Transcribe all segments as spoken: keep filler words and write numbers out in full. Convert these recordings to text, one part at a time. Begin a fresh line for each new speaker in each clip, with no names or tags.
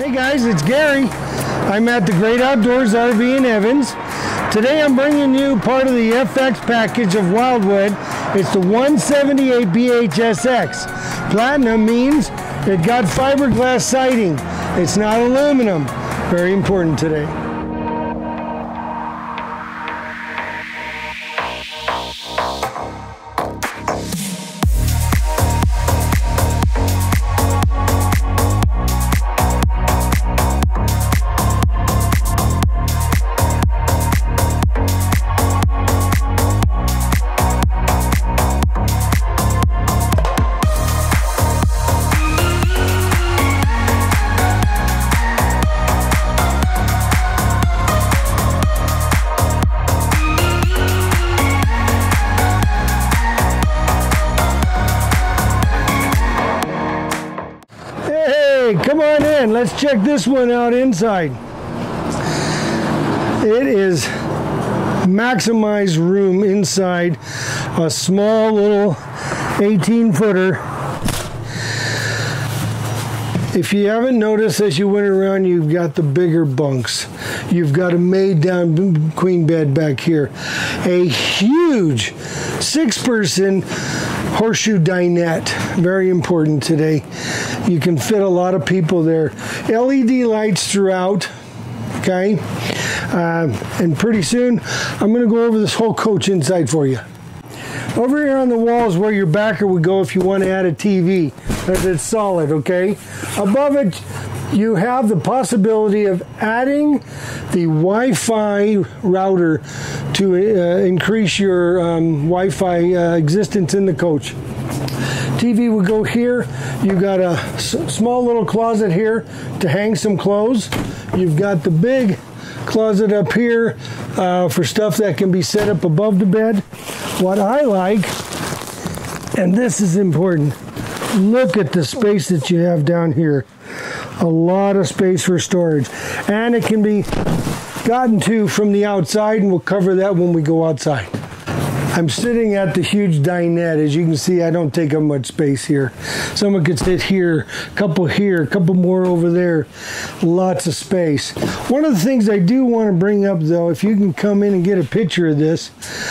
Hey guys, it's Gary. I'm at the Great Outdoors R V in Evans. Today I'm bringing you part of the F X package of Wildwood. It's the one seventy-eight B H S X. Platinum means it got fiberglass siding. It's not aluminum. Very important today. Come on in, let's check this one out inside. It is maximized room inside a small little eighteen footer. If you haven't noticed as you went around, you've got the bigger bunks. You've got a made down queen bed back here. A huge six person horseshoe dinette, very important today. You can fit a lot of people there. L E D lights throughout, okay? Uh, and pretty soon, I'm gonna go over this whole coach inside for you. Over here on the wall is where your backer would go if you want to add a T V, because it's solid, okay? Above it, you have the possibility of adding the Wi-Fi router to uh, increase your um, Wi-Fi uh, existence in the coach. T V would go here. You've got a s small little closet here to hang some clothes. You've got the big closet up here uh, for stuff that can be set up above the bed. What I like, and this is important, look at the space that you have down here. A lot of space for storage. And it can be gotten to from the outside, and we'll cover that when we go outside. I'm sitting at the huge dinette. As you can see, I don't take up much space here. Someone could sit here, a couple here, a couple more over there. Lots of space. One of the things I do want to bring up, though, if you can come in and get a picture of this,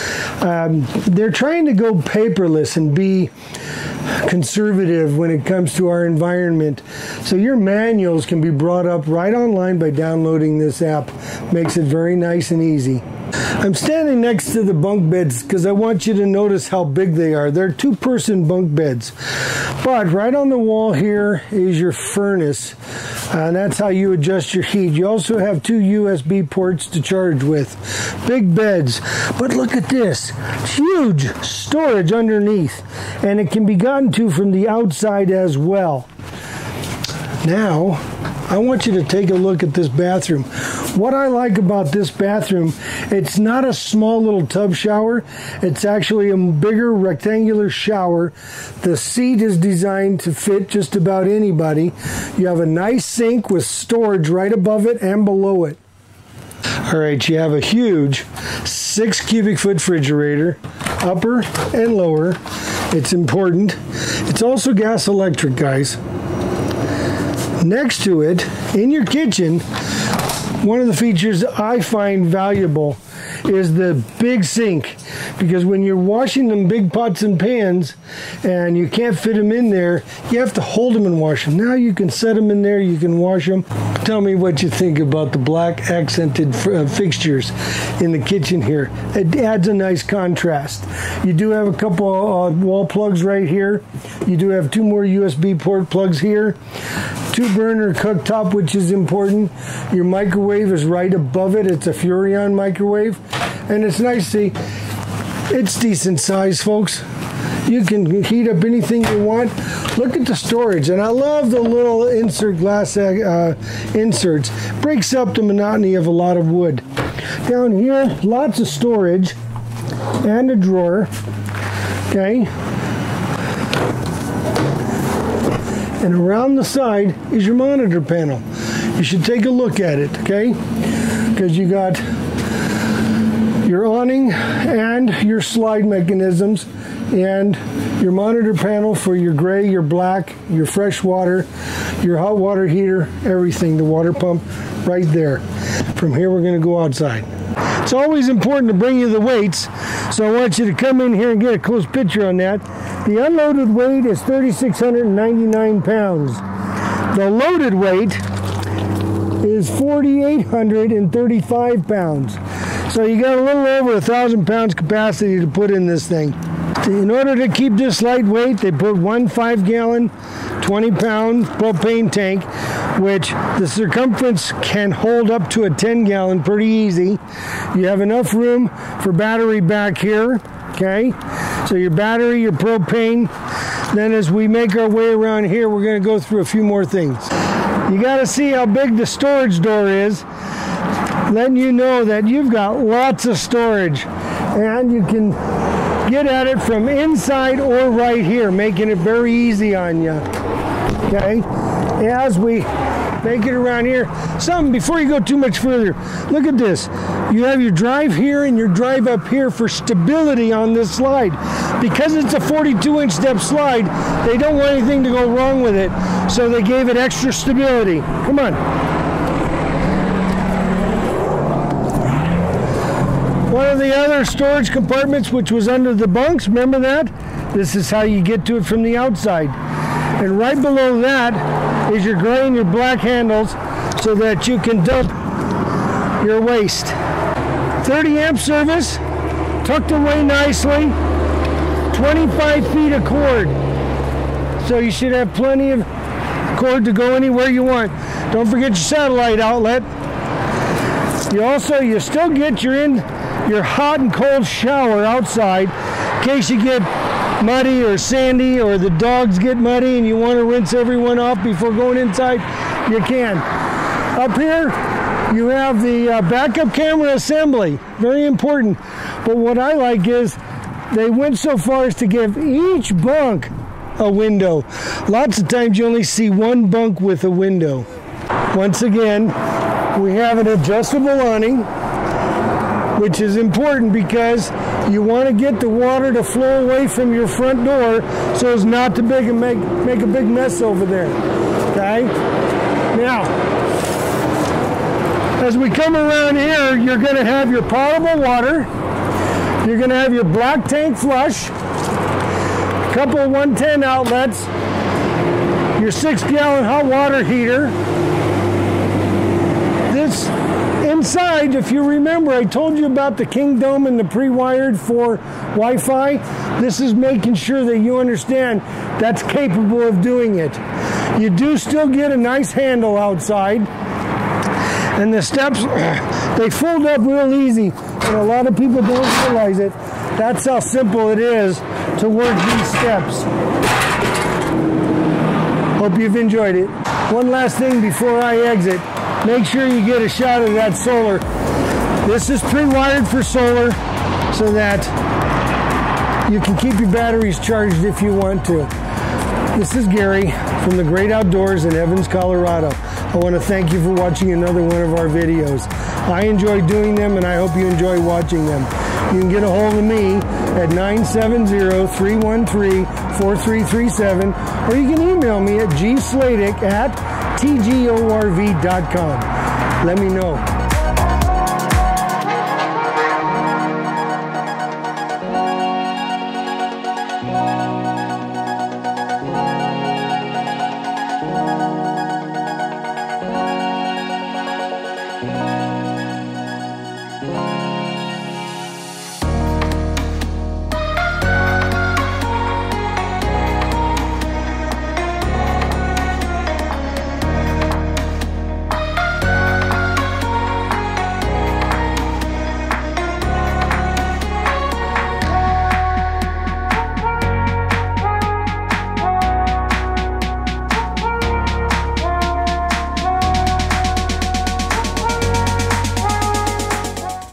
um, they're trying to go paperless and be conservative when it comes to our environment. So your manuals can be brought up right online by downloading this app. Makes it very nice and easy. I'm standing next to the bunk beds because I want you to notice how big they are. They're two-person bunk beds. But right on the wall here is your furnace. And that's how you adjust your heat. You also have two U S B ports to charge with. Big beds. But look at this. Huge storage underneath. And it can be gotten to from the outside as well. Now, I want you to take a look at this bathroom. What I like about this bathroom, it's not a small little tub shower. It's actually a bigger rectangular shower. The seat is designed to fit just about anybody. You have a nice sink with storage right above it and below it. All right, you have a huge six cubic foot refrigerator, upper and lower. It's important. It's also gas electric, guys. Next to it, in your kitchen, one of the features I find valuable is the big sink, because when you're washing them big pots and pans and you can't fit them in there, you have to hold them and wash them. Now you can set them in there, you can wash them. Tell me what you think about the black accented uh, fixtures in the kitchen here. It adds a nice contrast. You do have a couple uh, wall plugs right here. You do have two more U S B port plugs here. Two burner cooktop, which is important. Your microwave is right above it. It's a Furrion microwave. And it's nice to see. It's decent size, folks. You can heat up anything you want. Look at the storage. And I love the little insert glass uh, inserts. Breaks up the monotony of a lot of wood. Down here, lots of storage and a drawer. Okay. And around the side is your monitor panel. You should take a look at it, okay? Because you got your awning and your slide mechanisms. and your monitor panel for your gray, your black, your fresh water, your hot water heater, everything, the water pump right there. From here, we're going to go outside. It's always important to bring you the weights, so I want you to come in here and get a close picture on that. The unloaded weight is three thousand six hundred ninety-nine pounds. The loaded weight is four thousand eight hundred thirty-five pounds. So you got a little over a thousand pounds capacity to put in this thing. In order to keep this lightweight, they put one five gallon, twenty pound propane tank, which the circumference can hold up to a ten gallon pretty easy. You have enough room for battery back here, okay? So your battery, your propane. Then as we make our way around here, we're going to go through a few more things. You got to see how big the storage door is, letting you know that you've got lots of storage, and you can get at it from inside or right here, making it very easy on you. Okay, as we make it around here, something before you go too much further, look at this. You have your drive here and your drive up here for stability on this slide. Because it's a forty-two inch step slide, they don't want anything to go wrong with it, so they gave it extra stability. Come on. One of the other storage compartments, which was under the bunks, remember that? This is how you get to it from the outside. And right below that is your gray and your black handles so that you can dump your waste. thirty amp service, tucked away nicely, twenty-five feet of cord. So you should have plenty of cord to go anywhere you want. Don't forget your satellite outlet. You also, you still get your in your hot and cold shower outside in case you get muddy or sandy or the dogs get muddy and you want to rinse everyone off before going inside, you can. Up here, you have the uh, backup camera assembly, very important. But what I like is they went so far as to give each bunk a window. Lots of times you only see one bunk with a window. Once again, we have an adjustable awning, which is important because you want to get the water to flow away from your front door so as not to big and make, make a big mess over there. Okay? Now, as we come around here, you're going to have your potable water. You're going to have your black tank flush, a couple of one ten outlets, your six gallon hot water heater. This inside, if you remember, I told you about the King Dome and the pre-wired for Wi-Fi. This is making sure that you understand that's capable of doing it. You do still get a nice handle outside. And the steps, they fold up real easy. And a lot of people don't realize it. That's how simple it is to work these steps. Hope you've enjoyed it. One last thing before I exit. Make sure you get a shot of that solar. This is pre-wired for solar so that you can keep your batteries charged if you want to. This is Gary from the Great Outdoors in Evans, Colorado. I want to thank you for watching another one of our videos. I enjoy doing them and I hope you enjoy watching them. You can get a hold of me at nine seven zero, three one three, four three three seven or you can email me at g slatic at t g o r v dot com. Let me know.